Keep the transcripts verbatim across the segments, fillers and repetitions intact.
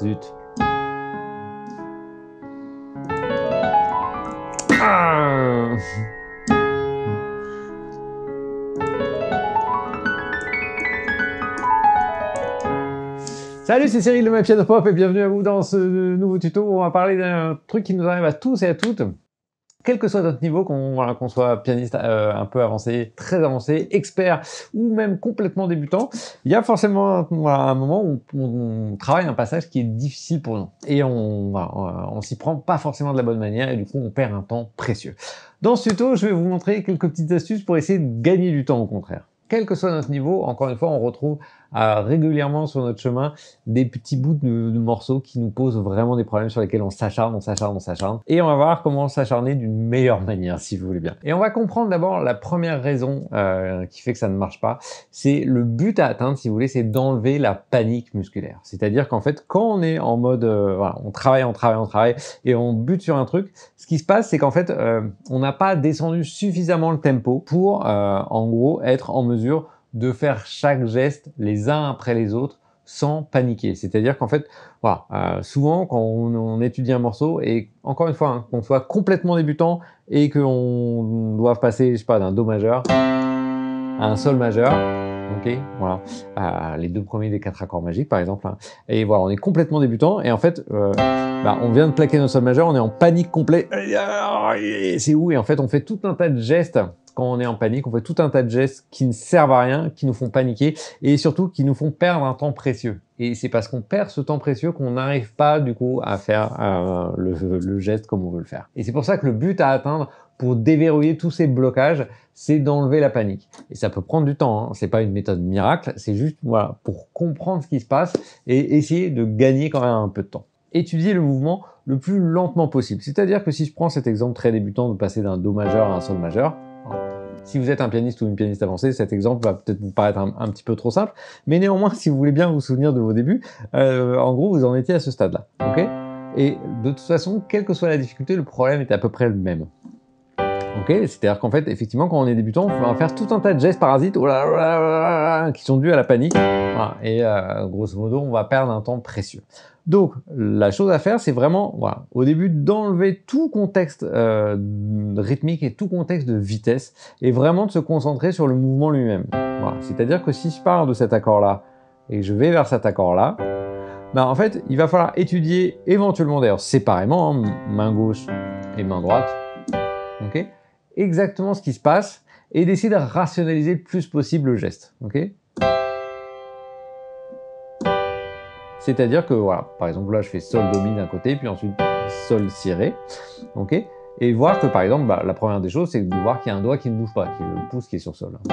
Zut. Ah. Salut, c'est Cyril de MyPianoPop et bienvenue à vous dans ce nouveau tuto où on va parler d'un truc qui nous arrive à tous et à toutes. Quel que soit notre niveau, qu'on voilà, qu'on soit pianiste euh, un peu avancé, très avancé, expert ou même complètement débutant, il y a forcément un, voilà, un moment où on, on travaille un passage qui est difficile pour nous. Et on, voilà, on, on s'y prend pas forcément de la bonne manière et du coup on perd un temps précieux. Dans ce tuto, je vais vous montrer quelques petites astuces pour essayer de gagner du temps au contraire. Quel que soit notre niveau, encore une fois, on retrouve euh, régulièrement sur notre chemin des petits bouts de, de morceaux qui nous posent vraiment des problèmes sur lesquels on s'acharne, on s'acharne, on s'acharne. Et on va voir comment s'acharner d'une meilleure manière, si vous voulez bien. Et on va comprendre d'abord la première raison euh, qui fait que ça ne marche pas. C'est le but à atteindre, si vous voulez, c'est d'enlever la panique musculaire. C'est-à-dire qu'en fait, quand on est en mode, euh, voilà, on travaille, on travaille, on travaille, et on bute sur un truc, ce qui se passe, c'est qu'en fait, euh, on n'a pas descendu suffisamment le tempo pour, euh, en gros, être en mesure de faire chaque geste les uns après les autres sans paniquer. C'est-à-dire qu'en fait, voilà, euh, souvent quand on, on étudie un morceau, et encore une fois, hein, qu'on soit complètement débutant et qu'on doive passer, je sais pas, d'un Do majeur à un Sol majeur, ok, voilà, euh, les deux premiers des quatre accords magiques par exemple, hein, et voilà, on est complètement débutant et en fait, euh, bah, on vient de plaquer notre Sol majeur, on est en panique complet, c'est où? Et en fait, on fait tout un tas de gestes. Quand on est en panique, on fait tout un tas de gestes qui ne servent à rien, qui nous font paniquer et surtout qui nous font perdre un temps précieux. Et c'est parce qu'on perd ce temps précieux qu'on n'arrive pas du coup à faire euh, le, le geste comme on veut le faire. Et c'est pour ça que le but à atteindre pour déverrouiller tous ces blocages, c'est d'enlever la panique. Et ça peut prendre du temps, hein. C'est pas une méthode miracle, c'est juste voilà pour comprendre ce qui se passe et essayer de gagner quand même un peu de temps. Étudier le mouvement le plus lentement possible. C'est-à-dire que si je prends cet exemple très débutant de passer d'un Do majeur à un Sol majeur, si vous êtes un pianiste ou une pianiste avancée, cet exemple va peut-être vous paraître un, un petit peu trop simple, mais néanmoins, si vous voulez bien vous souvenir de vos débuts, euh, en gros, vous en étiez à ce stade-là, ok? Et de toute façon, quelle que soit la difficulté, le problème est à peu près le même. Ok, c'est-à-dire qu'en fait, effectivement, quand on est débutant, on va faire tout un tas de gestes parasites oh là là là là, qui sont dus à la panique, voilà, et euh, grosso modo, on va perdre un temps précieux. Donc, la chose à faire, c'est vraiment, voilà, au début, d'enlever tout contexte euh, rythmique et tout contexte de vitesse, et vraiment de se concentrer sur le mouvement lui-même. Voilà. C'est-à-dire que si je pars de cet accord-là, et que je vais vers cet accord-là, ben, en fait, il va falloir étudier éventuellement, d'ailleurs, séparément, hein, main gauche et main droite, ok, exactement ce qui se passe, et d'essayer de rationaliser le plus possible le geste, ok. C'est-à-dire que, voilà, par exemple, là, je fais Sol Do Mi d'un côté, puis ensuite Sol Si Ré, ok, et voir que, par exemple, bah, la première des choses, c'est de voir qu'il y a un doigt qui ne bouge pas, qui est le pouce qui est sur Sol.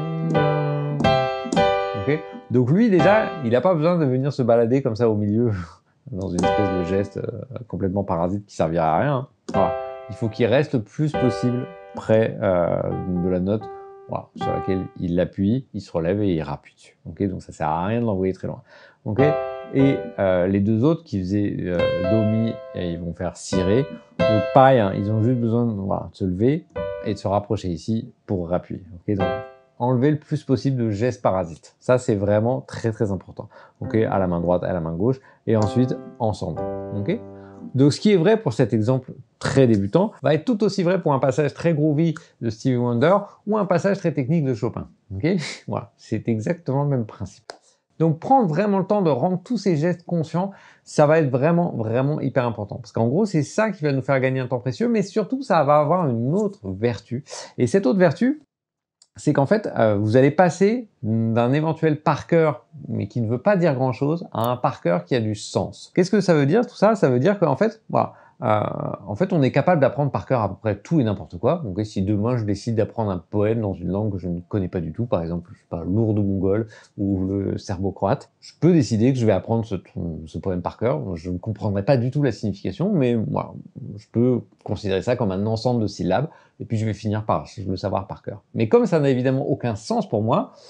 Ok, donc lui, déjà, il n'a pas besoin de venir se balader comme ça au milieu, dans une espèce de geste euh, complètement parasite qui servira à rien. Hein. Voilà. Il faut qu'il reste le plus possible près euh, de la note voilà, sur laquelle il appuie, il se relève et il rappuie dessus. Okay, donc ça sert à rien de l'envoyer très loin. Okay, et euh, les deux autres qui faisaient euh, Do Mi, et ils vont faire Si Ré. Donc pareil, hein, ils ont juste besoin de, voilà, de se lever et de se rapprocher ici pour rappuyer. Okay, donc enlever le plus possible de gestes parasites. Ça c'est vraiment très très important. Okay, à la main droite, à la main gauche, et ensuite ensemble. Okay. Donc ce qui est vrai pour cet exemple très débutant va être tout aussi vrai pour un passage très groovy de Stevie Wonder ou un passage très technique de Chopin. Okay, voilà, c'est exactement le même principe. Donc prendre vraiment le temps de rendre tous ces gestes conscients, ça va être vraiment vraiment hyper important. Parce qu'en gros, c'est ça qui va nous faire gagner un temps précieux, mais surtout ça va avoir une autre vertu. Et cette autre vertu, c'est qu'en fait, euh, vous allez passer d'un éventuel par cœur, mais qui ne veut pas dire grand-chose, à un par cœur qui a du sens. Qu'est-ce que ça veut dire tout ça? Ça veut dire qu'en fait, voilà, euh, en fait, on est capable d'apprendre par cœur à peu près tout et n'importe quoi. Donc, si demain je décide d'apprendre un poème dans une langue que je ne connais pas du tout, par exemple, je sais pas, l'ourdo-mongol ou le serbo-croate, je peux décider que je vais apprendre ce, ce poème par cœur. Je ne comprendrai pas du tout la signification, mais voilà, je peux considérer ça comme un ensemble de syllabes. Et puis je vais finir par le savoir par cœur. Mais comme ça n'a évidemment aucun sens pour moi,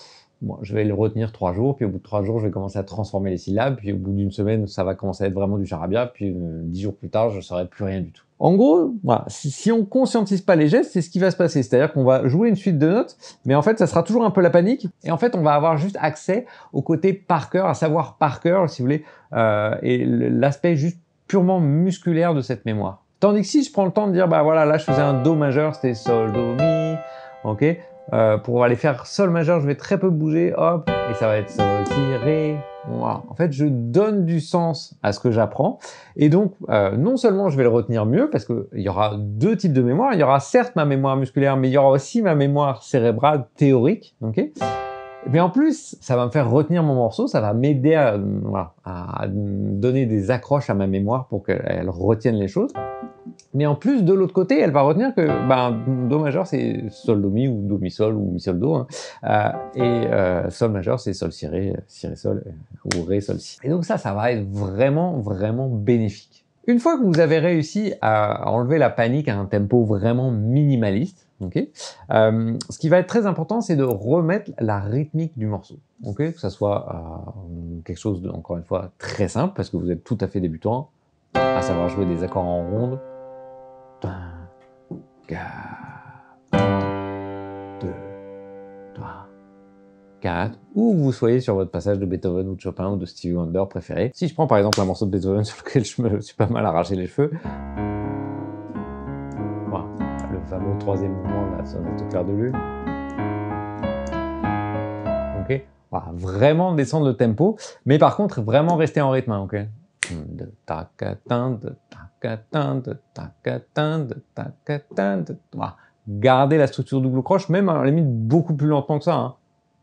bon, je vais le retenir trois jours, puis au bout de trois jours, je vais commencer à transformer les syllabes, puis au bout d'une semaine, ça va commencer à être vraiment du charabia, puis euh, dix jours plus tard, je ne saurai plus rien du tout. En gros, voilà, si, si on conscientise pas les gestes, c'est ce qui va se passer. C'est-à-dire qu'on va jouer une suite de notes, mais en fait, ça sera toujours un peu la panique. Et en fait, on va avoir juste accès au côté par cœur, à savoir par cœur, si vous voulez, euh, et l'aspect juste purement musculaire de cette mémoire. Tandis que si je prends le temps de dire, bah voilà, là, je faisais un Do majeur, c'était Sol, Do, Mi, ok. Euh, pour aller faire Sol majeur, je vais très peu bouger, hop, et ça va être Sol, Si, Ré. Voilà. En fait, je donne du sens à ce que j'apprends, et donc euh, non seulement je vais le retenir mieux, parce qu'il y aura deux types de mémoire. Il y aura certes ma mémoire musculaire, mais il y aura aussi ma mémoire cérébrale théorique, ok. Mais en plus, ça va me faire retenir mon morceau, ça va m'aider à, voilà, à donner des accroches à ma mémoire pour qu'elle retienne les choses. Mais en plus, de l'autre côté, elle va retenir que ben, Do majeur, c'est Sol, Do, Mi, ou Do, Mi, Sol, ou Mi, Sol, Do. Hein. Euh, et euh, Sol majeur, c'est Sol, Si, Ré, Si, Ré, Sol, ou Ré, Sol, Si. Et donc ça, ça va être vraiment, vraiment bénéfique. Une fois que vous avez réussi à enlever la panique à un tempo vraiment minimaliste, okay, euh, ce qui va être très important, c'est de remettre la rythmique du morceau. Okay, que ça soit euh, quelque chose de, encore une fois, très simple, parce que vous êtes tout à fait débutant, à savoir jouer des accords en ronde. un, deux, trois, quatre, ou vous soyez sur votre passage de Beethoven ou de Chopin ou de Stevie Wonder préféré. Si je prends par exemple un morceau de Beethoven sur lequel je me suis pas mal arraché les cheveux, voilà, le fameux troisième mouvement, la sonate au clair de lune. Ok, voilà, vraiment descendre le tempo, mais par contre vraiment rester en rythme, ok. De tacatin, de tacatin, de tacatin, de tacatin, de... Voilà. Gardez la structure double croche, même à la limite beaucoup plus lentement que ça. Hein.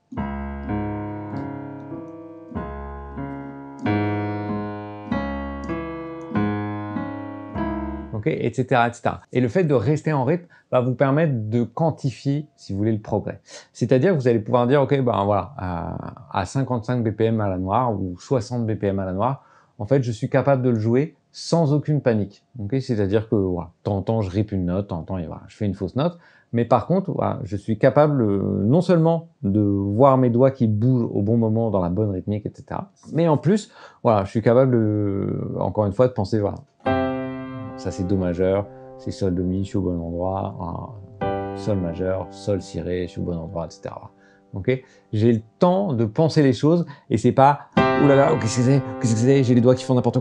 Okay, et cetera, et cetera. Et le fait de rester en rythme va vous permettre de quantifier, si vous voulez, le progrès. C'est-à-dire que vous allez pouvoir dire, ok, ben voilà, à cinquante-cinq B P M à la noire ou soixante B P M à la noire, en fait, je suis capable de le jouer sans aucune panique. Okay, c'est-à-dire que, voilà, de temps en temps, je rip une note, de temps en temps, voilà, je fais une fausse note. Mais par contre, voilà, je suis capable euh, non seulement de voir mes doigts qui bougent au bon moment dans la bonne rythmique, et cetera. Mais en plus, voilà, je suis capable, de, encore une fois, de penser, voilà, ça c'est Do majeur, c'est Sol, Do, Mi, je suis au bon endroit, hein, Sol majeur, Sol, Si, Ré, je suis au bon endroit, et cetera. Okay, j'ai le temps de penser les choses et c'est pas « Ouh là là, qu'est-ce que c'est, qu'est-ce que c'est, j'ai les doigts qui font n'importe quoi. »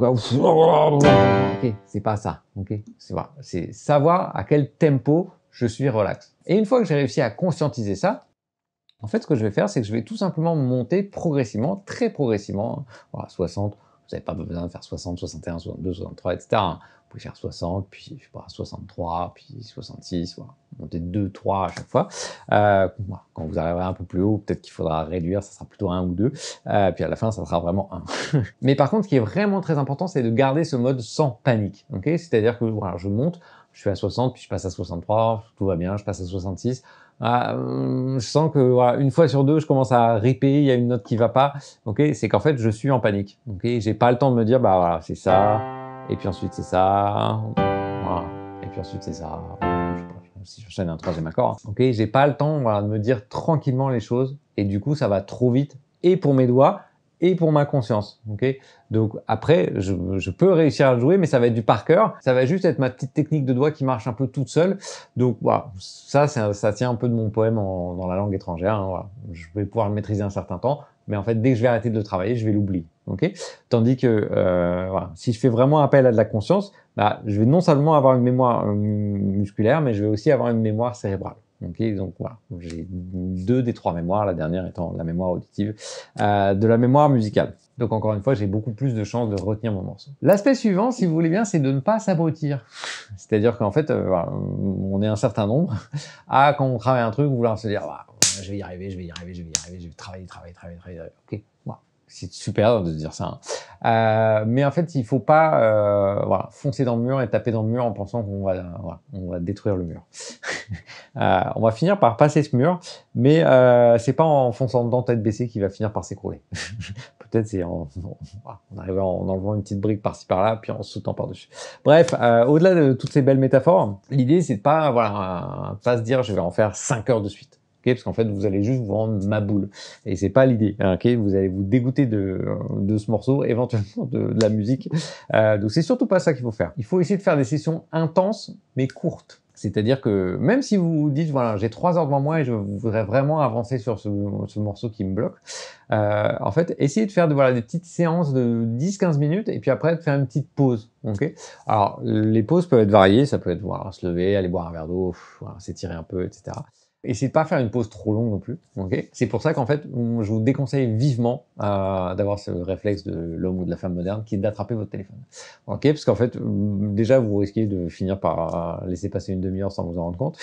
Ok, c'est pas ça. Ok, c'est voilà, c'est savoir à quel tempo je suis relax. Et une fois que j'ai réussi à conscientiser ça, en fait, ce que je vais faire, c'est que je vais tout simplement monter progressivement, très progressivement, voilà, soixante. Vous n'avez pas besoin de faire soixante, soixante et un, soixante-deux, soixante-trois, et cetera. Vous pouvez faire soixante, puis je sais pas, soixante-trois, puis soixante-six, voilà. Montez deux, trois à chaque fois. Euh, quand vous arriverez un peu plus haut, peut-être qu'il faudra réduire, ça sera plutôt un ou deux. Euh, puis à la fin, ça sera vraiment un. Mais par contre, ce qui est vraiment très important, c'est de garder ce mode sans panique. Okay, c'est-à-dire que voilà, je monte, je suis à soixante, puis je passe à soixante-trois, tout va bien, je passe à soixante-six. Ah, je sens que voilà, une fois sur deux, je commence à ripper, il y a une note qui va pas. Okay, c'est qu'en fait, je suis en panique. Okay, j'ai pas le temps de me dire, bah voilà, c'est ça, et puis ensuite c'est ça, voilà, et puis ensuite c'est ça. Je sais pas, si j'enchaîne un troisième accord. Hein. Okay, j'ai pas le temps voilà, de me dire tranquillement les choses, et du coup, ça va trop vite, et pour mes doigts, et pour ma conscience. Okay, donc après, je, je peux réussir à le jouer, mais ça va être du par cœur. Ça va juste être ma petite technique de doigt qui marche un peu toute seule. Donc voilà, ça, ça tient un peu de mon poème en, dans la langue étrangère. Hein, voilà. Je vais pouvoir le maîtriser un certain temps, mais en fait, dès que je vais arrêter de le travailler, je vais l'oublier. Okay, tandis que euh, voilà, si je fais vraiment appel à de la conscience, bah, je vais non seulement avoir une mémoire euh, musculaire, mais je vais aussi avoir une mémoire cérébrale. Okay, donc voilà, j'ai deux des trois mémoires, la dernière étant la mémoire auditive, euh, de la mémoire musicale. Donc encore une fois, j'ai beaucoup plus de chances de retenir mon morceau. L'aspect suivant, si vous voulez bien, c'est de ne pas s'abrutir. C'est-à-dire qu'en fait, euh, voilà, on est un certain nombre à, quand on travaille un truc, vouloir se dire ah, « je vais y arriver, je vais y arriver, je vais y arriver, je vais travailler, travailler, travailler, travailler. » Ok, voilà. C'est super de se dire ça. Hein. Euh, mais en fait, il faut pas euh, voilà, foncer dans le mur et taper dans le mur en pensant qu'on va, voilà, on va détruire le mur. euh, on va finir par passer ce mur, mais euh, c'est pas en fonçant dedans tête baissée qu'il va finir par s'écrouler. Peut-être c'est en, en, en arrivant en enlevant une petite brique par-ci par-là, puis en sautant par-dessus. Bref, euh, au-delà de toutes ces belles métaphores, l'idée c'est de pas, voilà, pas se dire je vais en faire cinq heures de suite. Okay, parce qu'en fait, vous allez juste vous rendre ma boule. Et c'est pas l'idée. Okay, vous allez vous dégoûter de, de ce morceau, éventuellement de, de la musique. Euh, donc, c'est surtout pas ça qu'il faut faire. Il faut essayer de faire des sessions intenses, mais courtes. C'est-à-dire que même si vous vous dites, voilà, j'ai trois heures devant moi et je voudrais vraiment avancer sur ce, ce morceau qui me bloque, euh, en fait, essayez de faire de, voilà, des petites séances de dix quinze minutes et puis après de faire une petite pause. Okay, alors, les pauses peuvent être variées. Ça peut être voilà, se lever, aller boire un verre d'eau, voilà, s'étirer un peu, et cetera. Essayez de pas faire une pause trop longue non plus. Okay, c'est pour ça qu'en fait, je vous déconseille vivement euh, d'avoir ce réflexe de l'homme ou de la femme moderne qui est d'attraper votre téléphone. Ok, parce qu'en fait, déjà, vous risquez de finir par laisser passer une demi-heure sans vous en rendre compte.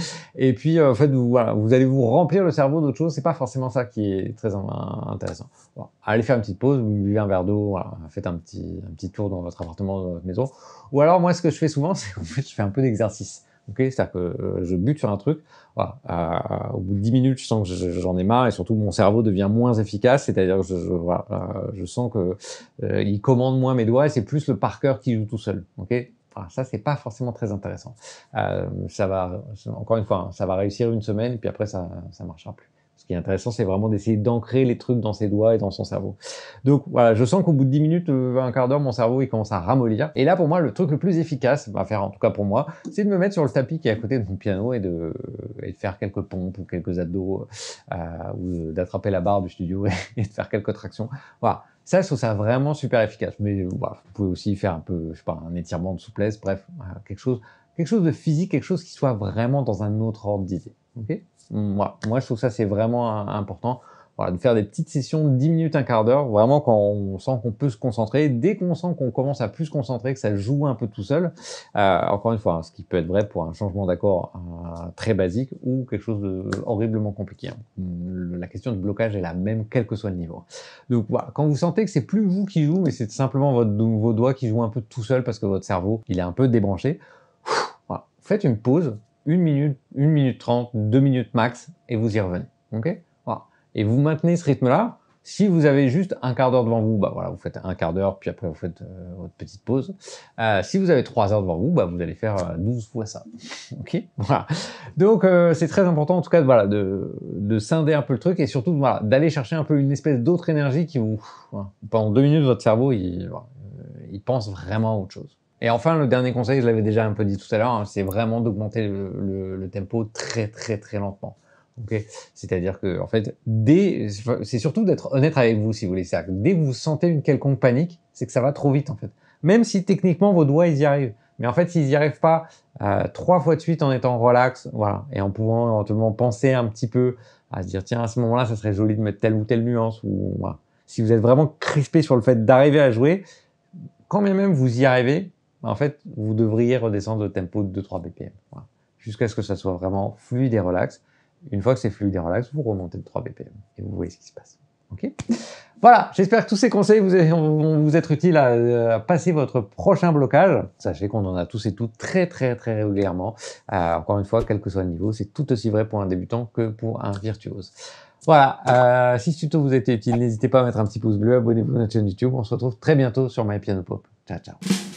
Et puis, en fait, vous, voilà, vous allez vous remplir le cerveau d'autres choses. C'est pas forcément ça qui est très intéressant. Bon, allez faire une petite pause, vous buvez un verre d'eau, voilà, faites un petit, un petit tour dans votre appartement, dans votre maison. Ou alors, moi, ce que je fais souvent, c'est qu'en fait, je fais un peu d'exercice. Okay, c'est-à-dire que euh, je bute sur un truc, voilà. Euh, au bout de dix minutes, je sens que j'en ai marre et surtout mon cerveau devient moins efficace, c'est-à-dire que je, je, voilà, euh, je sens que euh, il commande moins mes doigts et c'est plus le par cœur qui joue tout seul. Okay, voilà, ça c'est pas forcément très intéressant. Euh, ça va, encore une fois, hein, ça va réussir une semaine et puis après ça, ça marchera plus. Ce qui est intéressant, c'est vraiment d'essayer d'ancrer les trucs dans ses doigts et dans son cerveau. Donc voilà, je sens qu'au bout de dix minutes, euh, un quart d'heure, mon cerveau il commence à ramollir. Et là, pour moi, le truc le plus efficace, à faire en tout cas pour moi, c'est de me mettre sur le tapis qui est à côté de mon piano et de, et de faire quelques pompes ou quelques abdos, euh, ou d'attraper la barre du studio et, et de faire quelques tractions. Voilà. Ça, je trouve ça vraiment super efficace. Mais voilà, vous pouvez aussi faire un peu, je sais pas, un étirement de souplesse, bref, voilà, quelque chose, quelque chose de physique, quelque chose qui soit vraiment dans un autre ordre d'idée. Ok, voilà. Moi, je trouve ça c'est vraiment important. Voilà, de faire des petites sessions de dix minutes, un quart d'heure, vraiment quand on sent qu'on peut se concentrer. Dès qu'on sent qu'on commence à plus se concentrer, que ça joue un peu tout seul, euh, encore une fois, hein, ce qui peut être vrai pour un changement d'accord euh, très basique ou quelque chose de horriblement compliqué. Hein. La question de blocage est la même, quel que soit le niveau. Donc voilà, quand vous sentez que c'est plus vous qui joue, mais c'est simplement votre, vos doigts qui jouent un peu tout seul parce que votre cerveau, il est un peu débranché, voilà, faites une pause, une minute, une minute trente, deux minutes max, et vous y revenez. Ok, voilà. Et vous maintenez ce rythme-là. Si vous avez juste un quart d'heure devant vous, bah voilà, vous faites un quart d'heure, puis après vous faites euh, votre petite pause. Euh, si vous avez trois heures devant vous, bah vous allez faire euh, douze fois ça. Ok, voilà. Donc euh, c'est très important en tout cas, voilà, de, de scinder un peu le truc et surtout voilà, d'aller chercher un peu une espèce d'autre énergie qui vous, voilà, pendant deux minutes, votre cerveau il, voilà, il pense vraiment à autre chose. Et enfin, le dernier conseil, je l'avais déjà un peu dit tout à l'heure, hein, c'est vraiment d'augmenter le, le, le tempo très très très lentement. Okay, c'est-à-dire que en fait, dès, c'est surtout d'être honnête avec vous, si vous voulez. C'est-à-dire que dès que vous sentez une quelconque panique, c'est que ça va trop vite en fait. Même si techniquement vos doigts ils y arrivent, mais en fait s'ils y arrivent pas euh, trois fois de suite en étant relax, voilà, et en pouvant éventuellement penser un petit peu à se dire tiens à ce moment-là ça serait joli de mettre telle ou telle nuance ou voilà. Si vous êtes vraiment crispé sur le fait d'arriver à jouer, quand bien même vous y arrivez, en fait vous devriez redescendre le tempo de deux trois B P M, voilà, jusqu'à ce que ça soit vraiment fluide et relax. Une fois que c'est fluide et relax, vous remontez de trois B P M et vous voyez ce qui se passe. Ok. Voilà, j'espère que tous ces conseils vous vont vous être utiles à, à passer votre prochain blocage. Sachez qu'on en a tous et toutes très très très régulièrement. Euh, encore une fois, quel que soit le niveau, c'est tout aussi vrai pour un débutant que pour un virtuose. Voilà, euh, si ce tuto vous a été utile, n'hésitez pas à mettre un petit pouce bleu, abonnez-vous à notre chaîne YouTube. On se retrouve très bientôt sur My Piano Pop. Ciao, ciao.